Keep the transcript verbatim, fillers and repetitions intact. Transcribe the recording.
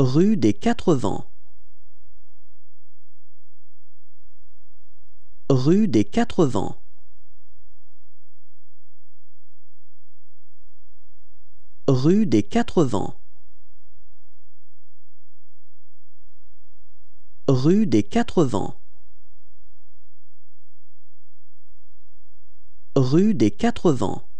Rue des Quatre Vents. Rue des Quatre Vents. Rue des Quatre Vents. Rue des Quatre Vents. Rue des Quatre Vents.